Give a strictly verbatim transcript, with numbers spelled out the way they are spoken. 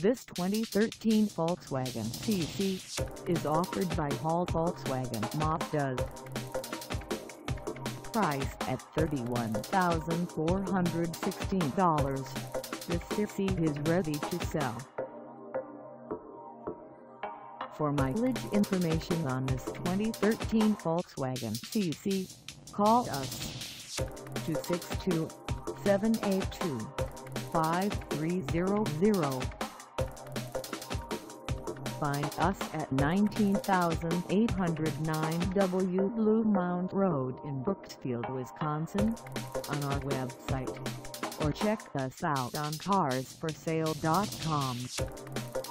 This twenty thirteen Volkswagen C C is offered by Hall Volkswagen Mazda. Priced at thirty-one thousand four hundred sixteen dollars, this C C is ready to sell. For mileage information on this twenty thirteen Volkswagen C C, call us two six two, seven eight two, five three zero zero. Find us at nineteen thousand eight hundred nine W Blue Mound Road in Brooksfield, Wisconsin, on our website, or check us out on cars for sale dot com.